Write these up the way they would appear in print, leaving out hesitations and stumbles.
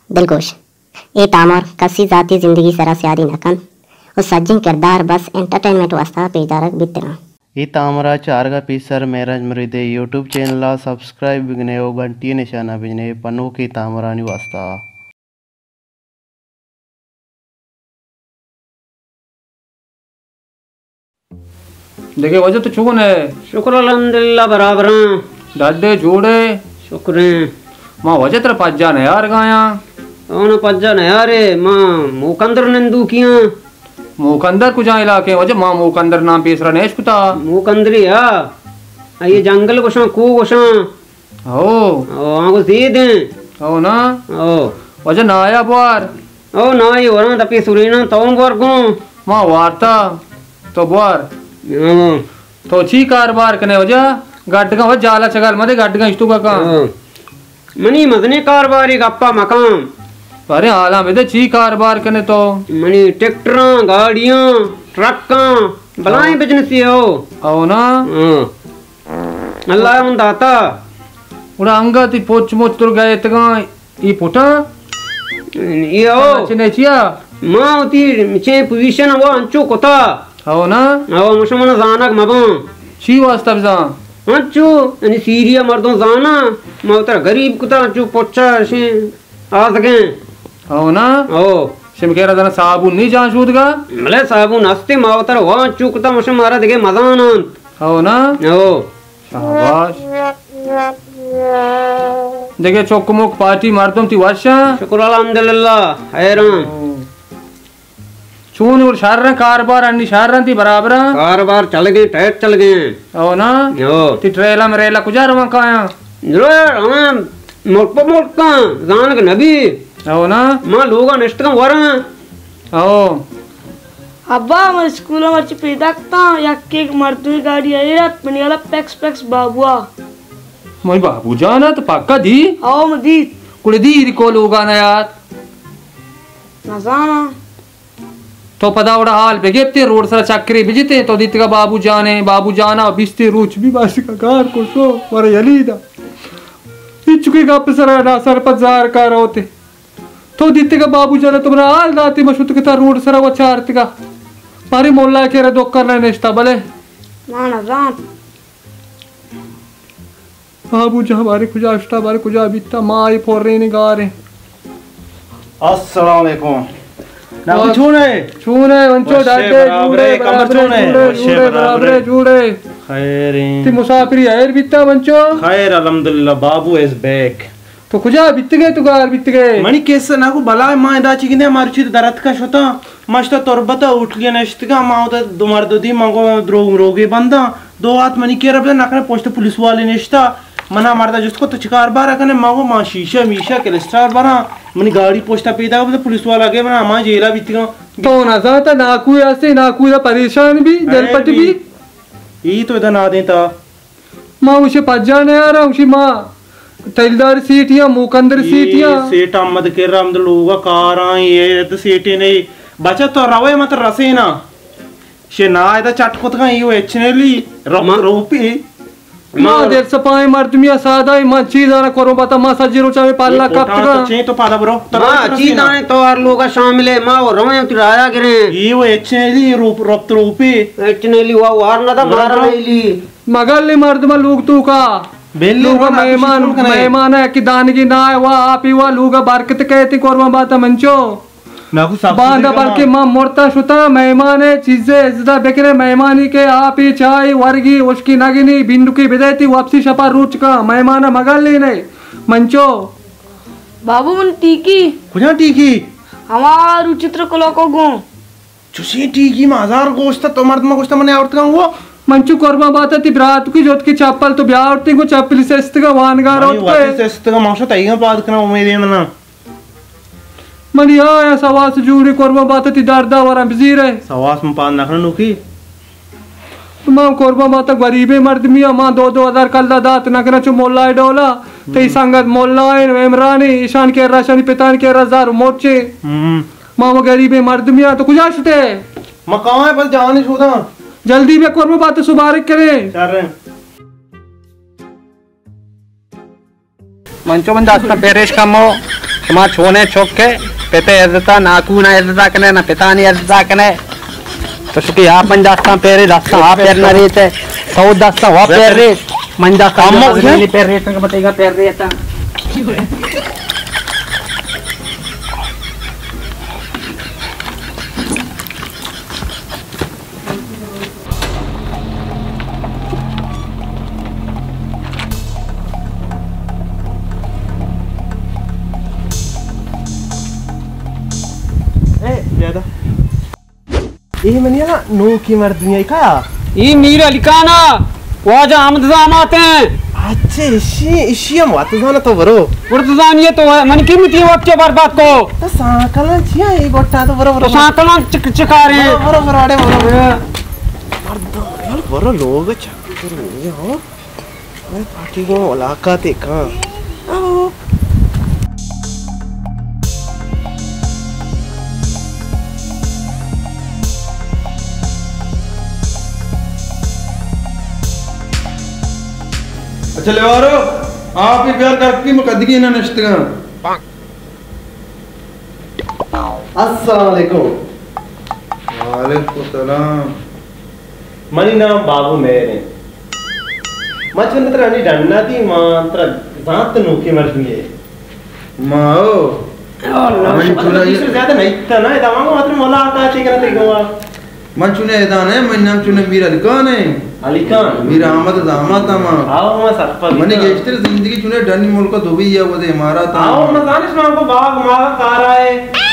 दिलगोश ए तामर कसी जाती जिंदगी सरा स्यारी नकन और सज्जिन किरदार बस एंटरटेनमेंट वास्ता पेजदारक बितना ಈ ತಾಮರ ಚಾರ್ಗ ಪೀಸರ್ ಮೇರಾಜ್ ಮರಿದೆ ಯೂಟ್ಯೂಬ್ ಚಾನಲ್ ಸಬ್ಸ್ಕ್ರೈಬ್ ಬಿಗನೆ घंटी निशाना बिजने पन्नू की तामरानी वास्ता देखिए वजह तो चुकन है। शुक्र अल्हम्दुलिल्लाह बराबर दादे जोड़े शुक्र माँ वजह तेरा पज्जा न यार गाया ओन पज्जा न यार माँ मुकंदर नंदू किया मुकंदर कुछ इलाके वजह माँ मुकंदर नाम पेसरा नेश कुता मुकंदरी या ये जंगल कुछ कू कुछ ओ आंगो सी दे ओ ना ओ वजह ना आया बार ओ ना ये वरना तपी सुरीना तौन बार को माँ वार्ता तो बार तो ची कारबार कने वजह गड्ड का वजह जाला चगल मदे गड्ड का इष्टू का मनी मदने कारबारी गप्पा मकाम अरे आला में ची कारबार कने तो मनी ट्रैक्टर गाड़ियां ट्रक बलाए बिजनेस हो ओ ना अल्लाह उन दाता उड़ा अंगा ती पोच मोच तुर गए तगा ई पुटा ये ओ चने चिया मां उती चे पोजीशन वो अंचो कोता हो ना ओ मुशमन जानक मबो ची वास्ता बिजा अंचो यानी सीरिया मर्दों जाना मौतर गरीब कुता अंचो पोचा से आ सके हो ना ओ शिम कह रहा था साबुन नहीं जान शूद का मले साबुन हस्ते मौतर वो अंचो कुता मुशम मारा देखे मजान हो ना ओ शाबाश देखिए चौकमुक पार्टी मारतुम ती वर्षा शुक्र अल्हम्दुलिल्लाह हैरान चून और शारन कारबार अन्नी शारन ती बराबर कारबार चल गए टाइट चल गए हो ना ओ ती ट्रेला में रेला कुजार वहां काया जरो हम मोटका जानक नबी हो ना मां लोगा नेस्ट का वरा हो अब्बा मैं स्कूल में मर्ची पेदाकता या केक मर्दुई गाड़ी आई रात मनी वाला पैक्स बाबुआ मोई बाबू जाना तो पक्का दी आओ मदी कुड़े दी को लोगा ना यार नजाना तो पता उड़ा हाल पे गेपते रोड सरा चक्री बिजते तो दित का बाबू जाना बिस्ते रूच भी बासी का कार को सो वरे यलीदा इचुके का पसरा ना सरपजार का रोते तो दित का बाबू जाना तुम्हारा हाल दाती मशुत के रोड सरा वो चारत का मारी मोल्ला के रे दोक करना नेस्ता भले ना नजान बाबू जा हमारे खुजा अष्टा हमारे खुजा बिता माई फोर रहे ने गा रहे अस्सलाम वालेकुम ना छूने वंचो डाटे जूड़े खैर ती मुसाफिरी आयर बिता वंचो खैर अल्हम्दुलिल्लाह बाबू इज बैक तो खुजा बित गए तू गार बित गए मनी केस नाकू बला मां दाची किने मारची दरत का शोता मस्त तोरबता उठलिया नष्टगा मावता दुमार दोदी मंगो रोगी बंदा दो हाथ मनी के रब नाकने पोस्ट पुलिस वाले नेष्टा मना मारता जिसको तो चिकार बार कने मांगो मां शीशा मीशा कोलेस्ट्रॉल बना मनी गाड़ी पोस्टा पेदा तो पुलिस वाला के बना मां जेला बीतगा तो ना जाता नाकू ऐसे नाकू परेशान भी जलपट भी ई तो इधर ना देता मां उसे पज्जा नहीं आ रहा उसी मां तैलदार सीटियां मुकंदर सीटियां सीट अहमद के राम लोगा कारा ये तो सीटी नहीं बचा तो रवे मत रसेना शे ना इधर चटकोत का यो एचनेली रोपी मां देर सपाई मर्दमिया सादा मां चीज आना करो बता मां सजीरो चाहे पाला कप का चे तो पादा ब्रो मां चीज आने तो आर लोगा शामिल है मां वो रवे उतराया गिरे यो एचनेली रोप रोपी एचनेली वो वार ना था मारा नहीं मगल मर्दमा लोग तू का लूगा मेहमान है कि दान की ना है वह आप ही वह लूगा बरकत कहती कोरमा बात मंचो बांधा बल्कि मां मोरता शुता मेहमान है चीजें इज्जत बेकरे मेहमानी के आप ही चाय वर्गी उसकी नगिनी बिंदु की विदेती वापसी शपा रूच का मेहमान मगल नहीं मंचो बाबू मन टीकी कुछ टीकी हमार चित्र को लोको गो चुसी टीकी माजार गोश्त तो मर्द में गोश्त मने औरत का वो मंचू कोरमा बात है ब्रात की जोत की चप्पल तो ब्याह औरती को चप्पल से इस्तगा वानगार होते से इस्तगा माशा तईगा बात करना उम्मीद है मना मनी आया सवास जुड़ी कोरमा बात है दर्दा वरा बिजीर है सवास में पान नखन नुकी मां कोरमा बात गरीबे मर्द मिया मां 2,000 कल्ला दात नखना चु मोल्ला डोला ते संगत मोल्ला इमरानी ईशान के राशनी पितान के रजार मोचे मां वो गरीबे मर्द मिया तो कुछ आशते मकान है पर जाने छोदा जल्दी में कोरमा बात सुबारिक करे मंचो बंदा पेरेश कमो तुम्हारा छोने छोके पेते एजता नाकू ना एजता कने ना पिता नहीं एजता कने तो सुकी यहाँ पंजास्ता पेरे दास्ता वहाँ पेर ना रहते सौ दास्ता वहाँ पेर रहे मंजास्ता नहीं पेर रहे तो बताएगा पेर रहे था ज्यादा ये मनिया ना नो की मर्दिया का ये मीर अलिकाना वाजा आमद जामाते हैं अच्छे इशी हम वात जाना तो बरो उर्दुजान ये तो मन की मिटी वक्त बर्बाद को तो सांकलन छिया ये गोटा तो बरो तो सांकलन चिका रहे हैं बरो बरो आड़े बरो यार बरो लोग चक्कर में हो मैं पार्टी को मुलाकात है का आओ अच्छा लेवारो आप ही प्यार करके मुकद्दगी ना नश्तगा अस्सलाम वालेकुम वालेकुम सलाम मनी नाम बाबू मेरे मचन अनि डन्ना थी मात्र जात नोकी मर्दी है माओ मन चुना ये ज्यादा नहीं था ना दवांग मात्र मोला आका चे करते गवा मन चुने दान है मन नाम चुने मीर अलिकान है अलिकान मीर अहमद दामात मा आओ मैं सरपंच मने गेस्टर जिंदगी चुने डनी मुल्क दुबई या वो दे मारा था आओ मैं जानिस में हमको बाग मारा कारा है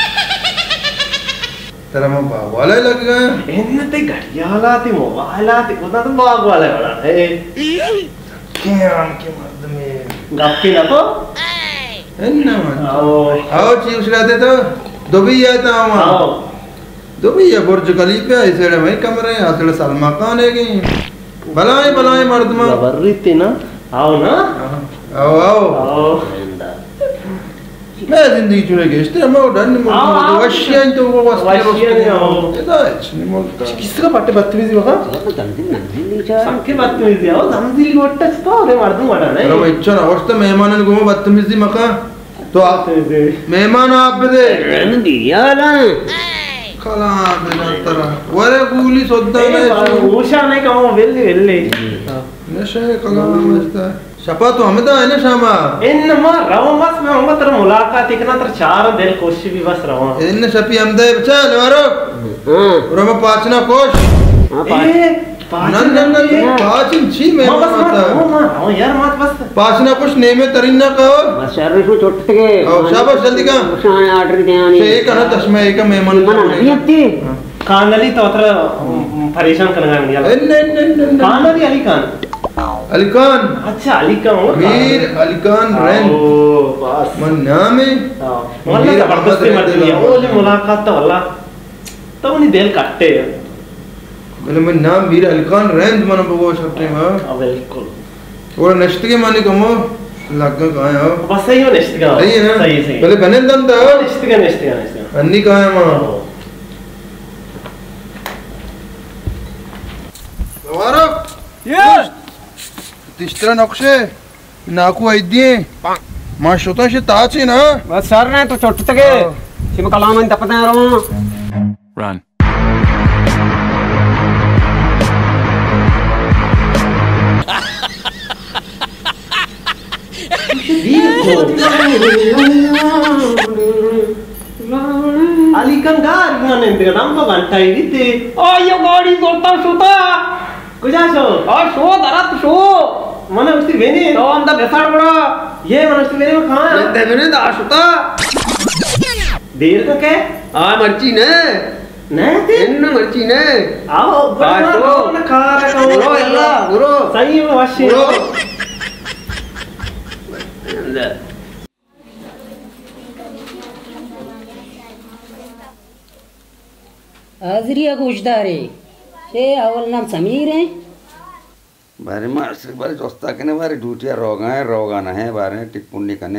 तेरा मैं बाग वाला ही लग गया इन्ने ते घड़ियाला ते मोबाइला ते खुदा तो बाग वाला बड़ा है क्या के मर्द में गप्पी ना तो इन्ना मन आओ चीज रहते तो दुबई आता हम आओ दुबई या बुर्ज खलीफा इसे में कमरे असले सलमा खान है की भलाई मर्द में बर्रीती ना आओ ना आओ आओ आओ मैं जिंदगी चुने गेस्टर मैं डन मुल्क वशियां तो वो वशियां आओ इधर नहीं मुल्क किसका पट्टे बत्तमीजी वहां सबके बत्तमीजी आओ दमदिली वट्टच तो रे मर्दू वड़ा नहीं अरे इच्छा ना वस्त मेहमानन को बत्तमीजी मका तो आप मेहमान आप दे रन दियाला कला बेनतरा वरे गूली सोद्दा में ऊषा नहीं कहो वेल्ली नशे कला मस्ता शपा तो हमें तो है ना शामा इन मा रहो बस मैं हम तर मुलाकात इतना तर चार दिल कोशिश भी बस रहो इन शपी हमदे चल वारो रमा पाचना कोश ए नन पाचन छी में मत यार मत बस पाचना कुछ नेमे तरीन ना कहो बस यार इसको छोटे के शाबाश जल्दी का शान ऑर्डर देनी से एक ना तस्मा एक मेहमान मना नहीं आती कांगली तो उतर परेशान करना नहीं यार नहीं कांगली अली खान अली खान अच्छा अली खान मीर अली खान रैन ओ बस मन नाम है वल्ला जबरदस्ती मत दिया वो जो मुलाकात तो वल्ला तो उन्हीं दिल काटते मैंने मन नाम मीर अली खान रैन मन बगो सकते हैं बिल्कुल वो नश्त के माने कमो लगा कहां है बस सही हो निश्चित का सही है सही पहले बने दम था निश्चित का अन्नी कहां है मां वारो यस तिस्त्रा नक्शे नाकू आइदिए मां शोता से ताचे ना बस सर ने तो छोटे के सिम कलाम इन तपता रहो Run. अली खान गार इंतगा नाम तो घंटा ही थी ओ ये गाड़ी सोता सोता कुजा शो ओ शो दरत शो मने उसकी वेनी तो हम द बेसाड़ बड़ा ये मने उसकी वेनी में कहां ये देवने दा सोता देर का क्या आ मर्ची ने नहीं थे इन मर्ची ने आओ बाटो ना खा रहा हूं गुरो यल्ला गुरो सही में वाशी हाजिरिया गुजदारे से अवल नाम समीर है बारे में असली बारे जोस्ता कने बारे ड्यूटिया रोगाना है बारे टिकपुन्नी कने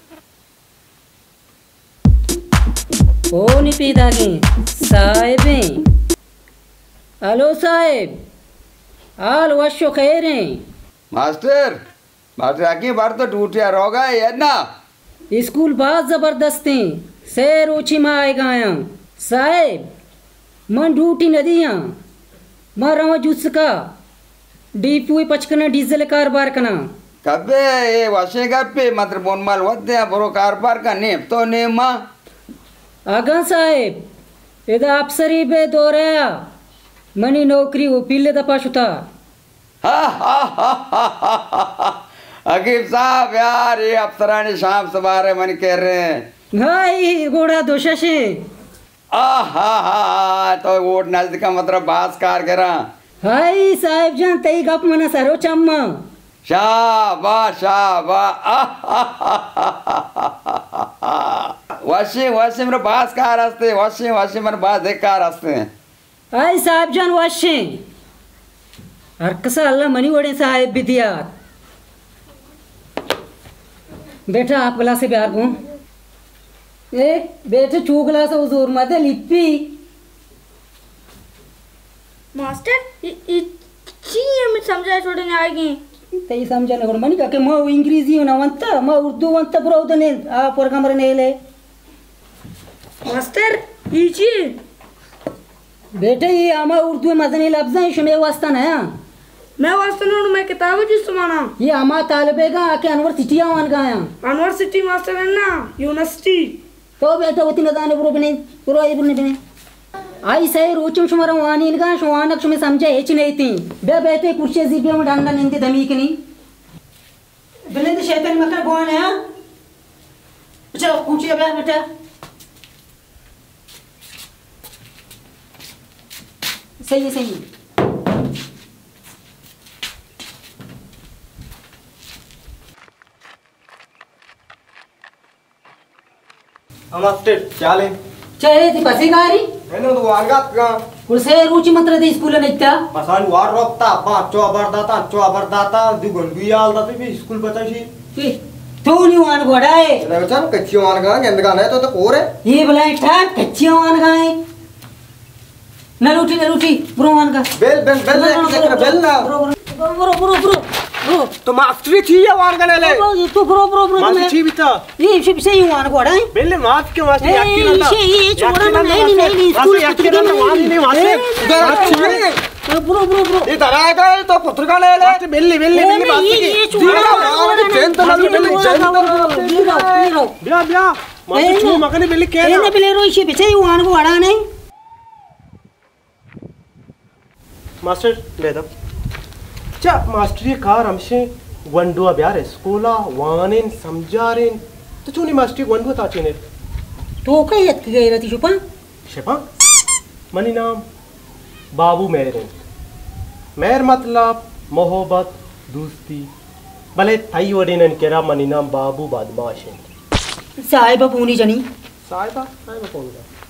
ओ नहीं पीदा के साहिब हैं हेलो साहिब हाल वशो खैर हैं मास्टर बारे आगे बार तो ड्यूटिया रोगा है ना स्कूल बहुत जबरदस्ती सैर ओछी में आए गाया साहेब मन ड्यूटी नदियाँ मैं रवा जुस का डीपू पचकना डीजल कारबार कना कबे ये वशे गप्पे मात्र बोनमाल वद्दे बरो कारबार का नेम तो नेमा आगा साहेब इधर अफसरी बे दोरया मनी नौकरी वो पीले दफा शुता अकीब साहब यार ये अफसरानी शाम सवारे मन कह रहे हैं हाय घोड़ा दोषा से तो वोट नजदीक का मतलब बास कार करा हाय साहेब जान तई गप मना सरो चम्मा शाबा शाबा वशी मेरे बास कार हस्ते वशी मेरे बास देख कार हस्ते हाय साहेब जान वशी हर कसा अल्लाह मनी वड़े साहेब भी दिया बेटा आप गला से प्यार को ए बेटे चू गला से हुजूर मत लिपि मास्टर ये मैं समझा छोड़े नहीं आएगी तई समझने को मनी का के मैं इंग्लिश ना वंता मैं उर्दू वंता ब्रो तो नहीं आ पर कमरे नहीं ले मास्टर इची बेटे ये आमा उर्दू में मदनी लफ्ज़ है शुमे वास्ता ना मैं वास्ता नून मैं किताब जिस सुमाना ये आमा तालिबे का आके अनवर सिटी आवन गाया अनवर सिटी मास्टर है ना यूनिवर्सिटी तो बेटा वो तीन दाने ब्रो बने ब्रो ये बने बने आई सही रोचम शुमारा वानी इनका शुवानक शुमे समझे हेच नहीं थी बे बेटे कुर्सी जीपे में डंडा नहीं थी धमी की नहीं बने तो शैतान मकर कौन है अच्छा पूछिए बेटा सही है मास्टर चाले चले थी पसी गारी हेलो तो वारगात का कुसे रुचि मंत्र दे स्कूल नहीं था मसान वार रोकता पांचो अबरदाता दुगन गुयाल दाते भी स्कूल बचाशी की तू नहीं वान घोड़ाए लेवचन कच्ची वान का गेंद का नहीं तो कोरे ये भला ठाक कच्ची वान गाए न रूठी ब्रो वान का बेल ना ब्रो तो मास्टरी थी या वान का ले तो ब्रो मास्टर थी बिता ये शिप से ही वान घोड़ा है बेल माफ के मास्टर याकी ना ये छोड़ा नहीं स्कूल याकी ना वान नहीं मास्टर ब्रो ये दराएगा तो पुत्र का ले मास्टर बेल बात ये छोड़ा चैन तो ब्या मास्टर छू मगने बेल के ना बेल रो शिप से ही वान घोड़ा नहीं मास्टर ले दो चा मास्टर ये कार हमसे वंडुआ ब्यार है स्कूला वानेन समझारेन तो चुनी मास्टर वंडुआ ताचेने तो कहीं यत गई रहती शिपा मनी नाम बाबू मेरे मेर मतलब मोहब्बत दोस्ती भले थाई वडेनन केरा मनी नाम बाबू बदमाश है साहिबा पूनी जनी साहिबा कौन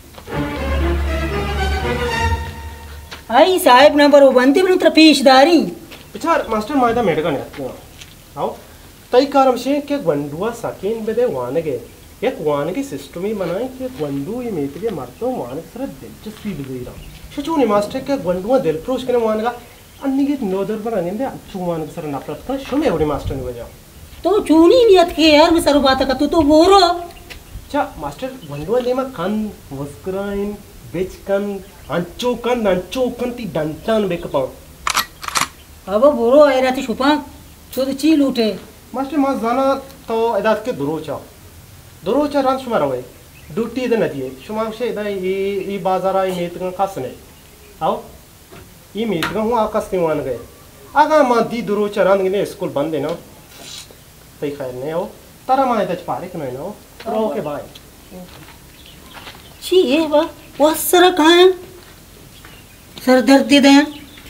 आई साहिब नंबर बनती बन तरफीशदारी बिचार मास्टर मायदा मेडका ने आओ तई कारम से के वंडुआ सकेन बेदे वानगे एक वानगे सिस्टम ही बनाए कि वंडू ये मेतगे मरतो वानग सर दिलचस्पी बिगैरा शचूनी मास्टर के वंडुआ दिल प्रोश के वानगा अन्निगे नोदर पर अनिंदे अच्छू वानग सर नफरत का शुमे ओडी मास्टर ने वजह तो चूनी नियत के यार मैं सर बात का तो बोरो अच्छा मास्टर वंडुआ लेमा कन वस्क्राइन बेच कन अंचो कन ती डंटन बेकपा अब बोरो आए रहती छुपा तो चील उठे मास्टर मास जाना तो इदात के दुरोचा रान शुमार हुए ड्यूटी इधर नदी है शुमार से इधर ये बाजारा ये मीत का खास नहीं आओ ये मीत का हूँ आकाश के मान गए आगा माँ दी दुरोचा रान गिने स्कूल बंद है ना तई खैर नहीं आओ तारा माँ इधर पारे के नहीं ना रो के भाई ची ये वो सर कहाँ है सर दर्द दे दें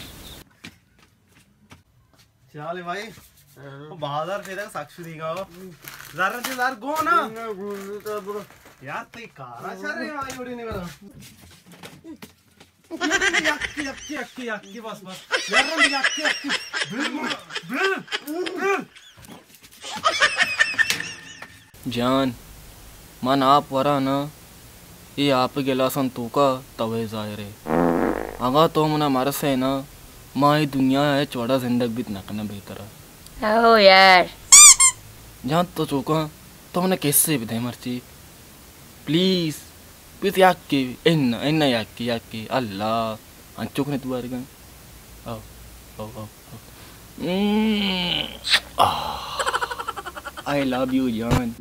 चले भाई बाजार फेरा साक्षी दिगा जरा से जरा गो ना यार तई कारा चले भाई उड़ी नहीं बना यक्की बस यार यक्की जान मन आप वरा ना ये आप गेला सन तू का तवे जाए रे अगा तो मुना मारस है ना माँ दुनिया है चौड़ा जिंदगी भी नकना बेहतर ओ यार जहाँ तो चौका तुमने कैसे भी दे मर्ची प्लीज प्लीज याक्की इन्ना याक्की अल्लाह अंचुक ने तू आरेगा आओ आओ आओ आई लव यू जान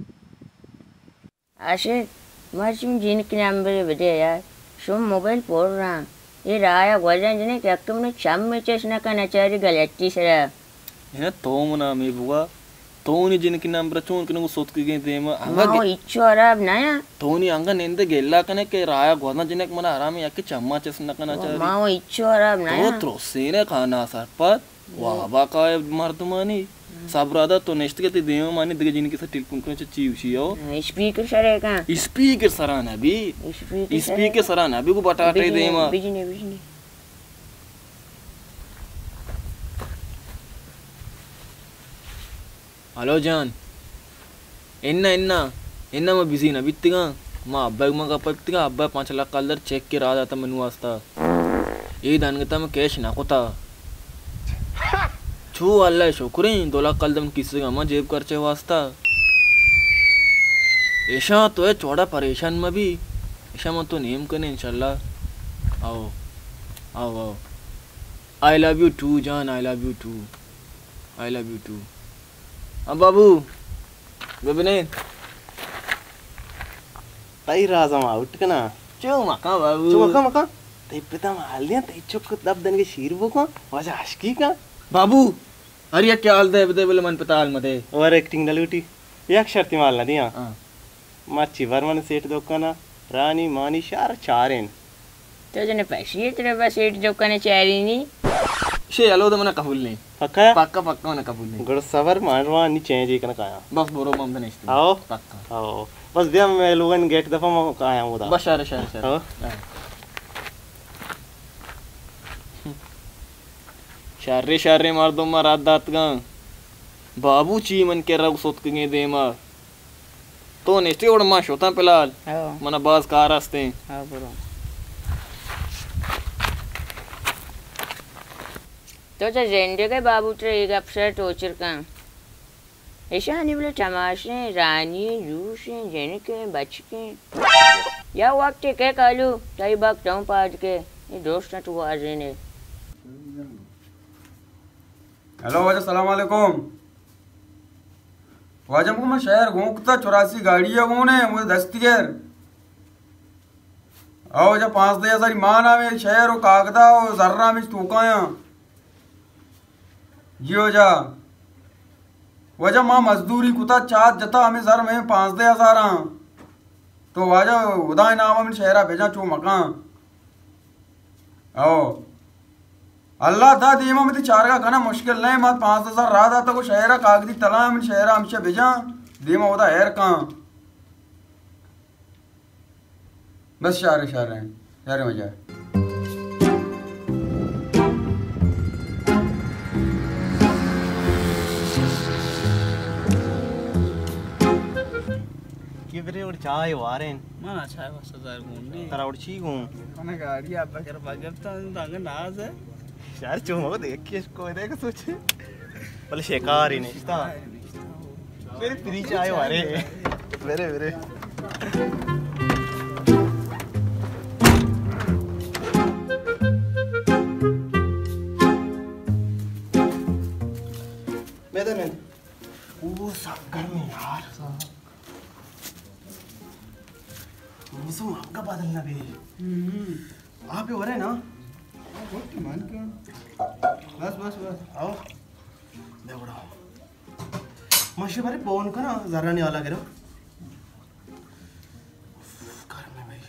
आशिक मर्ची जिनके नंबर बदे यार शुम मोबाइल पोड़ रहा ये राया गोल्डन जने क्या तुमने शाम में चेष्टा करना चाहिए गलती से ये तो मुना में बुआ तोनी जिनकी नंबर चोन कने सोत के दे म अंगा इच्छो अरब नया तोनी अंगा नेंदे गेल्ला कने के राया गोना जने मन आराम याके चम्मा चेष्टा करना चाहिए माओ इच्छो अरब नया तो त्रोसेने खाना सरपत वाह का मर्दमानी साबरादा तो नेस्ट के देव मानी दिगे जिनकी से टेलीफोन को चीवशियो स्पीकर सरेगा स्पीकर सराना भी स्पीकर सराना भी को बटाटे देमा बिजनी హలో జాన్ ఎన్న मैं बिजी ना बित्तिगा మా అబ్బాయి మగ పత్తిగా అబ్బాయి 5 लाख కల్దర్ చెక్ కి రాదాత మను వాస్తా ఏ దానిగత मैं कैश ना कोता छू अल्लाह शुक्रें 2 लाख कल्दम किसी का मैं जेब खर्चे वास्ता ऐसा तो है चौड़ा परेशान में भी ऐसा मैं तो नेम करने इंशाल्लाह आओ आओ आओ आई लव यू टू जान I love you too I love you too अब बाबू बेबने ताई राजा आउट कना चो मका बाबू चो मका ते पिता माल दिया ते चुक दब दन के शीर बो को वजा आशिकी का बाबू अरे क्या हाल दे बदे बोले मन पता हाल मते और एक्टिंग डलूटी एक शर्ती माल ना दिया माची वर्मन सेठ दोकाना रानी मानी शार चारेन तो जने पैसे तेरे पास सेठ दोकाने चारी नहीं शे आलो तो मना कबूल नहीं पक्का पक्का पक्का मना कबूल नहीं गड़ सवर मारवा नी चेंज कना काया बस बोरो मम नहीं आओ पक्का आओ बस दिया मैं लोगन गेट दफा म काया हूं बस शार शारे मार दो मार रात दात गा बाबू ची मन के रग सोत के दे मार तो नेस्टे ओड मा शोता पेलाल मना बाज कार रास्ते हां बरो तो जेंडे के बाबू ते एक अफसर टोचर का ऐसा नहीं बोले तमाशे रानी जूसे जेने के बचके या वक्त के कालू तई वक्त जाऊं पाज के ये दोस्त ना तू आज ने हेलो वाजा सलाम वालेकुम वाजा को मैं शहर घूमता 84 गाड़ियां घूमने मुझे दस्तगीर आओ जा 5,000 मान आवे शहर ओ कागदा ओ जर्रा में टूकाया जियो जा वजह माँ मजदूरी कुता चात जता हमें सर में 5,000 तो वाजा उदाय नाम में शहरा भेजा चो मकान आओ अल्लाह दा दीमा में 4 का खाना मुश्किल नहीं मत 5,000 रात आता को शहरा कागजी तला में शहरा हमसे भेजा दीमा उदा हैर कहाँ बस शारे मजा किबरे और चाय वारेन माना चाय वास्ता जार घूमने तरा और छी घूम माना गाड़ी आप कर बगरता दांग नाज है यार चुम देख के इसको देख सोच बोले शिकार ही नहीं था मेरे फ्री चाय वारे मेरे मैदान वो सागर में यार मौसम आपका बदलना भी आप ही हो रहे ना मान के बस आओ देवड़ा मशे बारे फोन का ना जरा नहीं वाला करो घर में भाई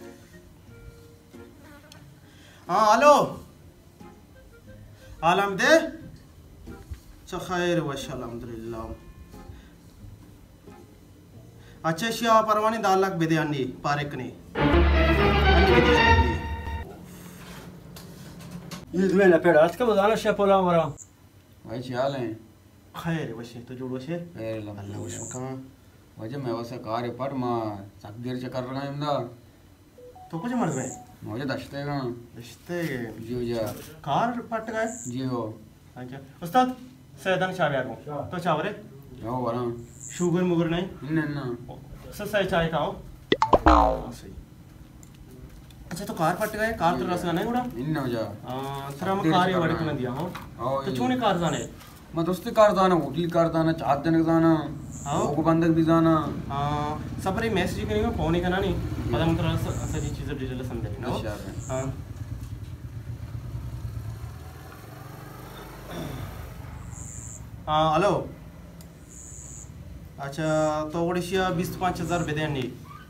हाँ हेलो आलम दे खैर वश अल्हम्दुलिल्लाह अच्छा शिया परवानी 10 लाख बेदे अन्नी पारेक ने ये में ना पेड़ आज का बताना शेपोला मरा भाई चाल है खैर वशे तो जोड़ वशे खैर अल्लाह वश कहां वजह मैं वैसे कार्य पर मां सगीर से कर रहा हूं इंदा तो कुछ मर्द में मुझे दशते का दशते जी जा कार पट गए जी हो अच्छा उस्ताद सैयदन शाबिया को तो चावरे जाओ वाला शुगर मुगर नहीं ना सही चाय खाओ सही। अच्छा तो कार फट गए कार तो रस नहीं उड़ा इन हो जा सर हम कार ये वड़क न दिया हो तो चूने कार जाने मैं दोस्ती कार जाना होटल कार जाना 4 दिन जाना को बंदक भी जाना सबरे मैसेज करेंगे फोन ही करना नहीं पता मतलब सही चीज डिटेल समझ लेना हां हेलो अच्छा तो ओडिशिया 25,000 बेदेनी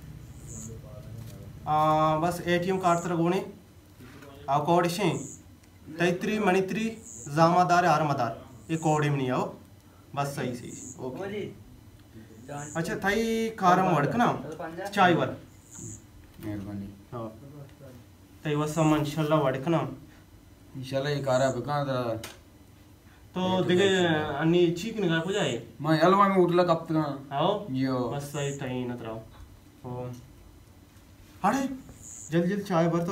बस ATM कार्ड तर गोणे आ कोडिशे तैत्री मणित्री जामादार आरमादार ये कोडिम नहीं आओ बस सही सही ओके अच्छा थाई कारम वडकना चाय वर मेहरबानी हां तई वसम इंशाल्लाह वडकना इंशाल्लाह ये कारा बका तो देखे अन्नी चीक निगाह को जाए मैं हलवा में उठला कब तक आओ यो बस सही टाइम न तराओ ओ अरे जल्दी जल्दी चाय भर तो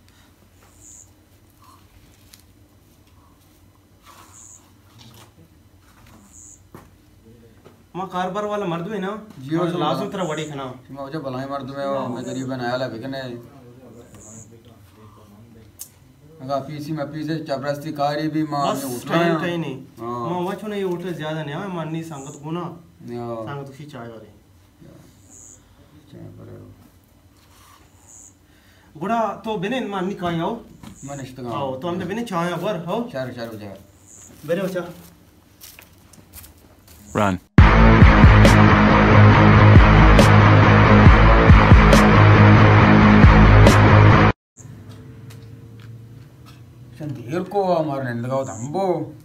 मां कारबार वाला मर्द है ना जियो लाजम तरह वड़ी खाना मैं मुझे भलाई मर्द में मैं गरीब आया ला बिकने अगर पीसी में पीसे चपरास्ती कारी भी मां बस टाइम नहीं मां वचो नहीं उठे ज्यादा नहीं है माननी संगत को ना संगत की चाय वाले चाय पर गुड़ा तो बेने माननी कहां आओ मैं निश्चित आओ तो हमने बेने चाय पर हो चार हो जाए बेरे बच्चा Run. देर को हमारे निंदगाव तंबो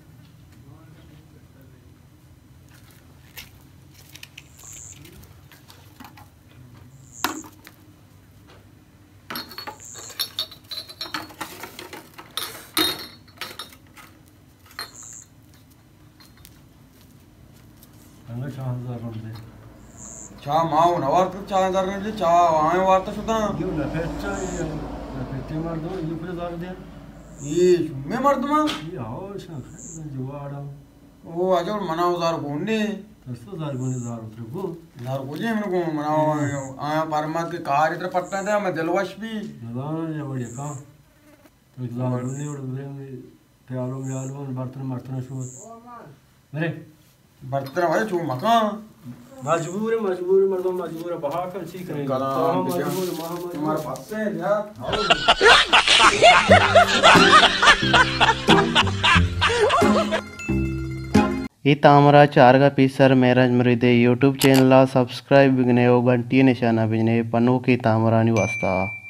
चा माव नवार तो 4,000 ने चा आए वार तो सुधा ये ना फेटे मार दो ये पूरे दार दे ये मैं मर्द मां ये आओ शा जुवाड़ा ओ आज और मनाओ जार कोने तो जार कोने जार उतर को जार को जे मेरे को मनाओ आया परमात के कार इधर पटना था मैं दिलवश भी ना ये बढ़िया का तो जार ने और में प्यालो बर्तन मर्तन शो मेरे बर्तन वाले चू मकान मजबूर मर्दों मजबूर बहा कर सीख रहे हैं मजबूर तुम्हारे पास से यार ಈ ತಾಮರಾಚಾರ್ಗ ಪೀಸರ್ ಮೇರಾಜ್ ಮರಿದೆ ಯೂಟ್ಯೂಬ್ ಚಾನಲ್ ಸಬ್ಸ್ಕ್ರೈಬ್ ಬಿಗನೆ ಗಂಟಿ ನಿಶಾನ ಬಿಜನೆ ಪನ್ನು की तामरानी वास्ता।